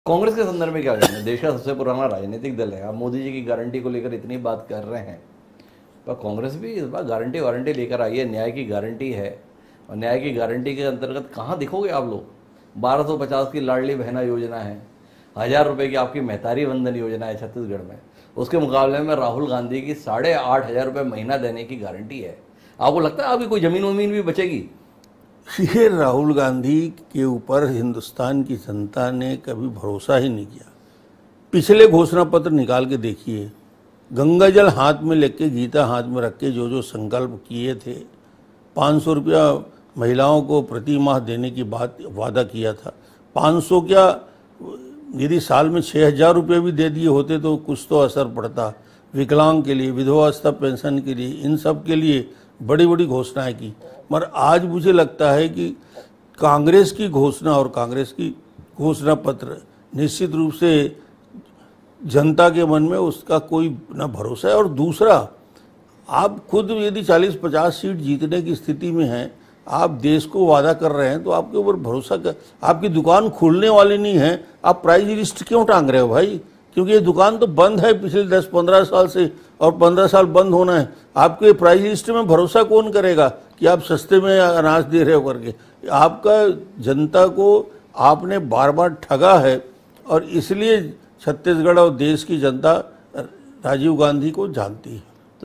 कांग्रेस के संदर्भ में क्या कहना है? देश का सबसे पुराना राजनीतिक दल है। आप मोदी जी की गारंटी को लेकर इतनी बात कर रहे हैं, पर कांग्रेस भी इस बार गारंटी वारंटी लेकर आई है। न्याय की गारंटी है, और न्याय की गारंटी के अंतर्गत कहाँ दिखोगे आप लोग? 1250 की लाडली बहना योजना है, 1000 रुपये की आपकी महतारी वंदन योजना है छत्तीसगढ़ में। उसके मुकाबले में राहुल गांधी की 8,500 रुपये महीना देने की गारंटी है। आपको लगता है आपकी कोई ज़मीन वमीन भी बचेगी? ये राहुल गांधी के ऊपर हिंदुस्तान की जनता ने कभी भरोसा ही नहीं किया। पिछले घोषणा पत्र निकाल के देखिए, गंगा जल हाथ में लेके, गीता हाथ में रख के जो जो संकल्प किए थे, 500 रुपया महिलाओं को प्रति माह देने की बात वादा किया था। 500 क्या, यदि साल में 6,000 रुपये भी दे दिए होते तो कुछ तो असर पड़ता। विकलांग के लिए, विधवावस्था पेंशन के लिए, इन सब के लिए बड़ी बड़ी घोषणाएं की। मगर आज मुझे लगता है कि कांग्रेस की घोषणा और कांग्रेस की घोषणा पत्र निश्चित रूप से जनता के मन में उसका कोई ना भरोसा है। और दूसरा, आप खुद यदि 40-50 सीट जीतने की स्थिति में हैं, आप देश को वादा कर रहे हैं, तो आपके ऊपर भरोसा कर, आपकी दुकान खुलने वाली नहीं है, आप प्राइस लिस्ट क्यों टांग रहे हो भाई? क्योंकि ये दुकान तो बंद है पिछले 10-15 साल से, और 15 साल बंद होना है। आपके प्राइस लिस्ट में भरोसा कौन करेगा कि आप सस्ते में अनाज दे रहे हो करके? आपका जनता को आपने बार बार ठगा है, और इसलिए छत्तीसगढ़ और देश की जनता राजीव गांधी को जानती है।